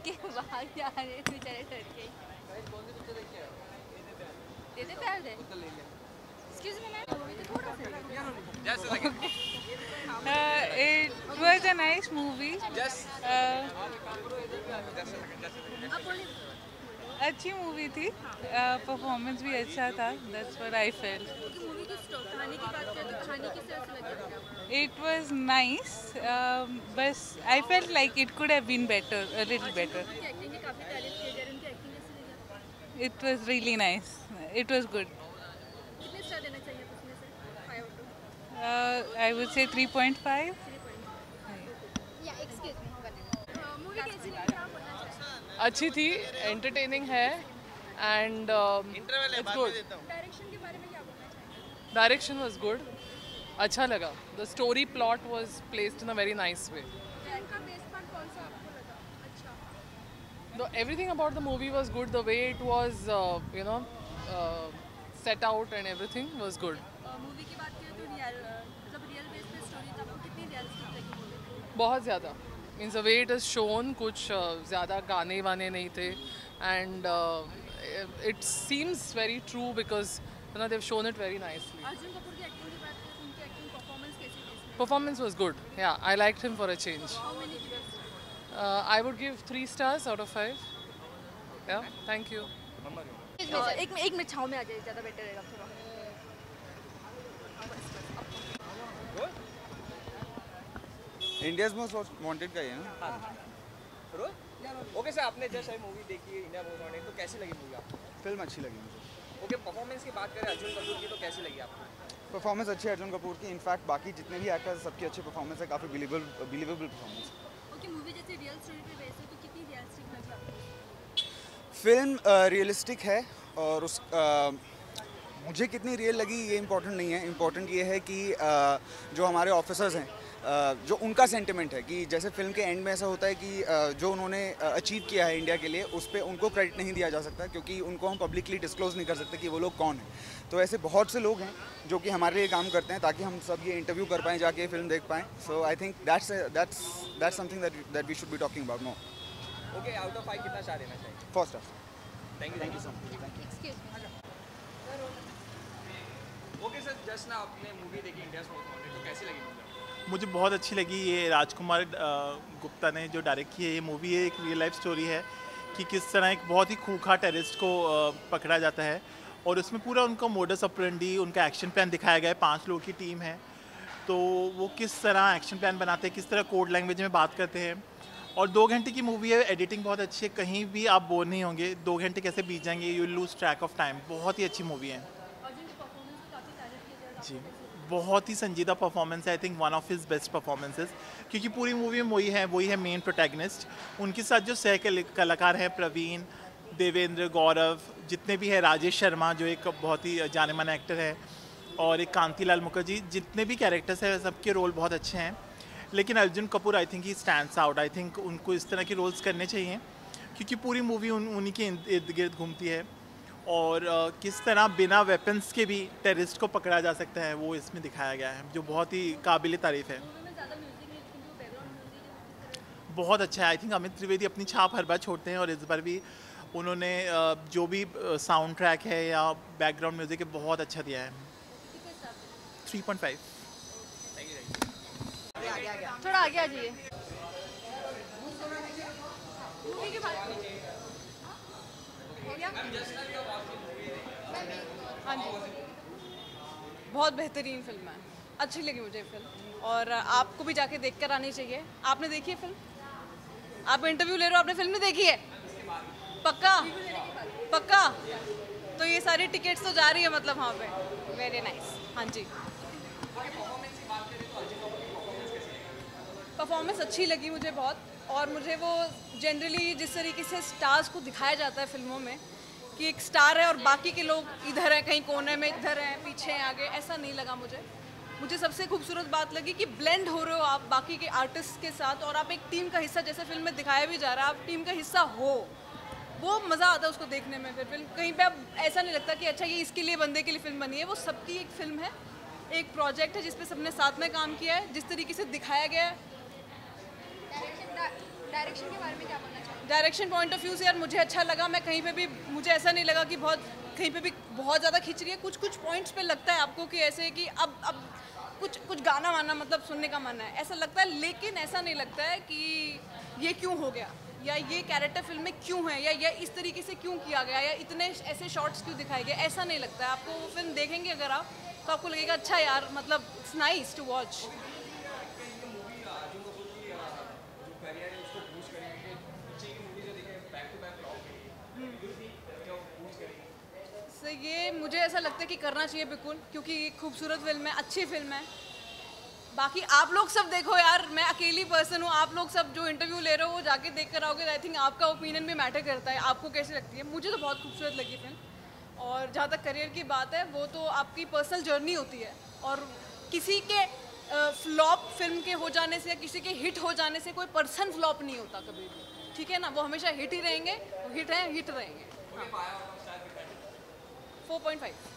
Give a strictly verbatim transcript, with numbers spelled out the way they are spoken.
के बाहर जा रहे हैं बेचारे डर के। दे दे प्यार दे। Excuse me मैम, थोड़ा सा। Uh, it was a nice movie. Uh, अच्छी मूवी थी, परफॉर्मेंस भी अच्छा था. That's what I felt. Movie की कहानी की बात करें तो कहानी किस तरह से लगी? It was nice, um, but I felt like it could have been better, a little better. उनकी एक्टिंग की काफी तारीफ की जा रही है, उनकी एक्टिंग कैसी लगी आपको? It was really nice. It was good. कितने स्टार देना चाहिए आप उसमें से? Five out of Uh, I would say three point five. Three point. या excuse me, one minute. Movie कैसी लगी आप बोलना चाहें? अच्छी थी, एंटरटेनिंग है एंड इट्स गुड. डायरेक्शन के बारे में क्या बोलना चाहेंगे? डायरेक्शन वाज गुड, अच्छा लगा. The story plot was placed in a very nice way. Plan का बेस्ट पार्ट कौन सा आपको लगा? अच्छा, The everything about the movie was good. The way it was, uh, you know, uh, set out and everything was good. Movie की बात करें तो रियल मतलब रियल बेस पे स्टोरी तो आपको कितनी रियलिस्टिक लगी मूवी? बहुत ज़्यादा. Means the way it is shown, कुछ uh, ज़्यादा गाने वाने नहीं थे and it seems very true because you know they've shown it very nicely. Arjun Kapoor की एक्टिंग की बात करें तो उनकी एक्टिंग परफॉर्मेंस कैसी थी इसमें? Performance was good. Yeah, I liked him for a change. How many gives? Uh, I would give three stars out of five. Yeah, thank you. एक एक मिनट छाव में आ जाए, ज़्यादा बेटर रहेगा थोड़ा। इंडियाज मोस्ट वांटेड का ही है ना. ओके सर, आपने जस्ट अभी मूवी देखी है इंडिया मोस्ट वांटेड, तो कैसी लगी मूवी आपको? फिल्म अच्छी लगी मुझे. ओके, परफॉर्मेंस की बात करें अर्जुन कपूर की, तो कैसी लगी आपको? परफॉर्मेंस अच्छी है अर्जुन कपूर की. इनफैक्ट बाकी जितने भी एक्टर्स सबकी अच्छी परफॉर्मेंस है, काफ़ी believable believable performance. Okay, movie जैसे रियल स्टोरी पे बेस्ड है तो कितनी रियलिस्टिक लगी आपको? फिल्म रियलिस्टिक है और उस uh, मुझे कितनी रियल लगी ये इम्पोर्टेंट नहीं है. इम्पोर्टेंट ये है कि uh, जो हमारे ऑफिसर्स हैं, Uh, जो उनका सेंटिमेंट है कि जैसे फिल्म के एंड में ऐसा होता है कि uh, जो उन्होंने अचीव uh, किया है इंडिया के लिए, उस पर उनको क्रेडिट नहीं दिया जा सकता क्योंकि उनको हम पब्लिकली डिस्क्लोज नहीं कर सकते कि वो लोग कौन हैं. तो ऐसे बहुत से लोग हैं जो कि हमारे लिए काम करते हैं ताकि हम सब ये इंटरव्यू कर पाएँ, जाके फिल्म देख पाएँ. So I think that's that's that's something that that we should be talking about more. Okay, out of five कितना स्टार देना चाहिए? Four star. Thank you thank you so much. Excuse me. Okay sir, just ना आपने movie देखी India most wanted, तो कैसी लगी movie? मुझे बहुत अच्छी लगी. ये राजकुमार गुप्ता ने जो डायरेक्ट की है ये मूवी है, एक रियल लाइफ स्टोरी है कि किस तरह एक बहुत ही खूंखार टेररिस्ट को पकड़ा जाता है और उसमें पूरा उनका मोडस ऑपरेंडी, उनका एक्शन प्लान दिखाया गया है. पांच लोगों की टीम है तो वो किस तरह एक्शन प्लान बनाते हैं, किस तरह कोड लैंग्वेज में बात करते हैं. और दो घंटे की मूवी है, एडिटिंग बहुत अच्छी है, कहीं भी आप बोर नहीं होंगे. दो घंटे कैसे बीत जाएंगे, you lose track of time. बहुत ही अच्छी मूवी है अर्जुन की परफॉर्मेंस की काफ़ी तारीफ की जा रही है। जी. बहुत ही संजीदा परफॉर्मेंस है. I think one of his best performances, क्योंकि पूरी मूवी में वही है वही है मेन प्रोटैगनिस्ट. उनके साथ जो सह कलाकार हैं, प्रवीण, देवेंद्र, गौरव, जितने भी हैं, राजेश शर्मा जो एक बहुत ही जाने माने एक्टर है, और एक कांतिलाल मुखर्जी, जितने भी कैरेक्टर्स हैं सबके रोल बहुत अच्छे हैं. लेकिन Arjun Kapoor I think he stands out. I think उनको इस तरह के रोल्स करने चाहिए क्योंकि पूरी मूवी उन उन्हीं के इर्द गिर्द घूमती है और uh, किस तरह बिना वेपन्स के भी टेररिस्ट को पकड़ा जा सकता है वो इसमें दिखाया गया है, जो बहुत ही काबिल तारीफ है. मूवी में ज़्यादा म्यूजिक नहीं लेकिन जो बैकग्राउंड म्यूजिक है बहुत अच्छा है. आई थिंक अमित त्रिवेदी अपनी छाप हर बार छोड़ते हैं और इस बार भी उन्होंने uh, जो भी साउंड ट्रैक है या बैकग्राउंड म्यूजिक है बहुत अच्छा दिया है. Three point five. थोड़ा आगे आ जाइए। मूवी के बारे में हो गया? हाँ जी, बहुत बेहतरीन फिल्म है, अच्छी लगी मुझे फिल्म और आपको भी जाके देख कर आनी चाहिए. आपने देखी है फिल्म? आप इंटरव्यू ले रहे हो, आपने फिल्म नहीं देखी है? पक्का पक्का? तो ये सारी टिकट्स तो जा रही है मतलब वहाँ पे. Very nice. हाँ जी, परफॉर्मेंस अच्छी लगी मुझे बहुत. और मुझे वो जनरली जिस तरीके से स्टार्स को दिखाया जाता है फिल्मों में कि एक स्टार है और बाकी के लोग इधर हैं, कहीं कोने में इधर हैं, पीछे हैं, आगे, ऐसा नहीं लगा मुझे. मुझे सबसे खूबसूरत बात लगी कि ब्लेंड हो रहे हो आप बाकी के आर्टिस्ट के साथ और आप एक टीम का हिस्सा, जैसे फिल्म में दिखाया भी जा रहा है, आप टीम का हिस्सा हो. वो मज़ा आता है उसको देखने में. फिर फिल्म कहीं पे अब ऐसा नहीं लगता कि अच्छा ये इसके लिए बंदे के लिए फिल्म बनी है. वो सबकी एक फिल्म है, एक प्रोजेक्ट है जिस पे सबने साथ में काम किया है. जिस तरीके से दिखाया गया है, डायरेक्शन के बारे में क्या बोलना चाहेंगे? डायरेक्शन पॉइंट ऑफ व्यू से यार मुझे अच्छा लगा। मैं कहीं पे भी, मुझे ऐसा नहीं लगा कि बहुत कहीं पे भी बहुत ज़्यादा खिंच रही है। कुछ कुछ पॉइंट्स पे लगता है आपको कि ऐसे कि अब अब कुछ कुछ गाना वाना मतलब सुनने का मन है, ऐसा लगता है। लेकिन ऐसा नहीं लगता है कि ये क्यों हो गया, या ये कैरेक्टर फिल्म में क्यों है, या ये इस तरीके से क्यों किया गया, या इतने ऐसे शॉट्स क्यों दिखाए गए, ऐसा नहीं लगता है। आपको वो फिल्म देखेंगे अगर आप, तो आपको लगेगा अच्छा यार, मतलब इट्स नाइस टू वॉच। तो ये मुझे ऐसा लगता है कि करना चाहिए बिल्कुल, क्योंकि ये खूबसूरत फिल्म है, अच्छी फिल्म है। बाकी आप लोग सब देखो यार, मैं अकेली पर्सन हूँ, आप लोग सब जो इंटरव्यू ले रहे हो वो जाके देख कर आओगे। आई थिंक आपका ओपिनियन भी मैटर करता है, आपको कैसी लगती है। मुझे तो बहुत खूबसूरत लगी फिल्म। और जहाँ तक करियर की बात है, वो तो आपकी पर्सनल जर्नी होती है, और किसी के फ्लॉप फिल्म के हो जाने से या किसी के हिट हो जाने से कोई पर्सन फ्लॉप नहीं होता कभी भी, ठीक है ना। वो हमेशा हिट ही रहेंगे, हिट हैं हिट रहेंगे। Four point five